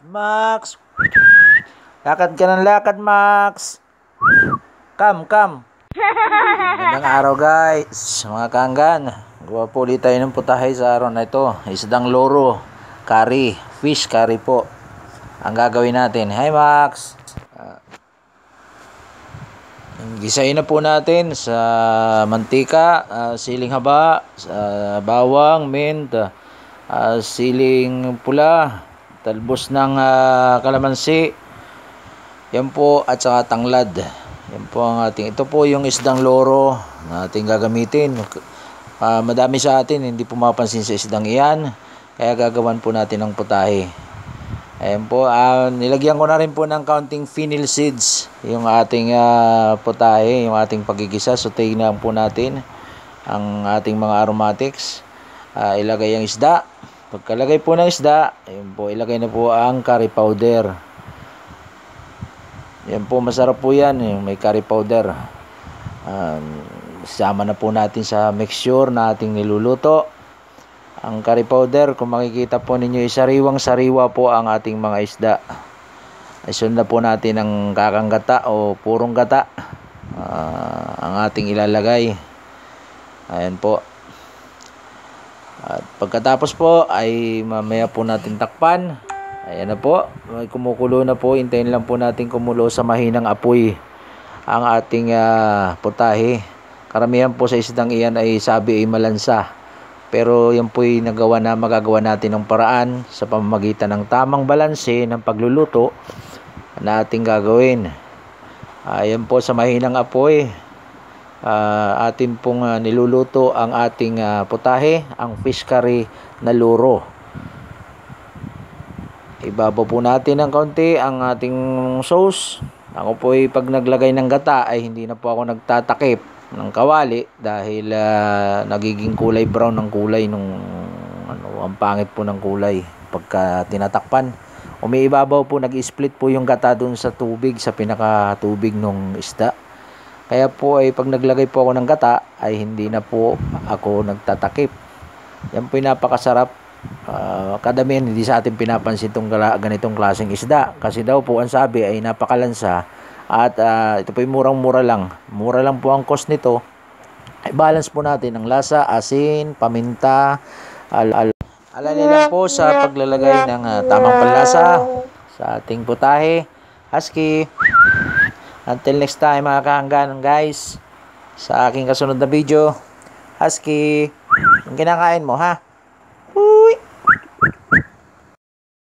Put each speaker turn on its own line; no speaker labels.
Max! Lakad ka ng lakad, Max! Come! Magandang araw, guys! Mga kaanggan, gawa po ulit tayo ng putahe sa araw na ito. Isdang loro, curry, fish curry po ang gagawin natin. Hi, Max! Gisain na po natin sa mantika, siling haba, bawang, mint, siling pula, talbos ng kalamansi, yan po, at saka tanglad. Yan po ang ating, ito po yung isdang loro na ating gagamitin. Madami sa atin hindi pumapansin sa isdang iyan, kaya gagawan po natin ng putahe. Ayan po, nilagyan ko na rin po ng counting fennel seeds yung ating putahe, yung ating pagigisa. Sautein na po natin ang ating mga aromatics. Ilagay ang isda. Pagkalagay po ng isda, ayun po, ilagay na po ang curry powder. Yan po, masarap po yan, yung may curry powder. Sama na po natin sa mixture na ating niluluto. Ang curry powder, kung makikita po ninyo, sariwang-sariwa po ang ating mga isda. Isun na po natin ang kakang gata o purong gata. Ang ating ilalagay. Ayan po. At pagkatapos po, ay mamaya po natin takpan. Ayan na po. May kumukulo na po. Hintayin lang po natin kumulo sa mahinang apoy ang ating putahe. Karamihan po sa isdang iyan ay sabi ay malansa. Pero yan po'y magagawa natin ng paraan sa pamamagitan ng tamang balanse ng pagluluto na ating gagawin. Ayan po sa mahinang apoy, atin pong niluluto ang ating putahe, ang fish curry na loro. Ibabaw po natin ng kaunti ang ating sauce. Ako po'y pag naglagay ng gata ay hindi na po ako nagtatakip ng kawali dahil nagiging kulay brown ng kulay nung ang pangit po ng kulay pagka tinatakpan. Umiibabaw po, nag-split po yung gata dun sa tubig, sa pinakatubig nung isda. Kaya po ay pag naglagay po ako ng gata ay hindi na po ako nagtatakip. Yan po ay napakasarap. Kadamihan hindi sa atin pinapansin itong ganitong klaseng isda kasi daw po ang sabi ay napakalansa. At ito po yung murang-mura lang. Mura lang po ang cost nito. I-balance po natin ang lasa, asin, paminta. Alala lang po sa paglalagay ng tamang panlasa sa ating putahe. Husky. Until next time mga kaanggan, guys. Sa aking kasunod na video. Husky. Yung kinakain mo, ha?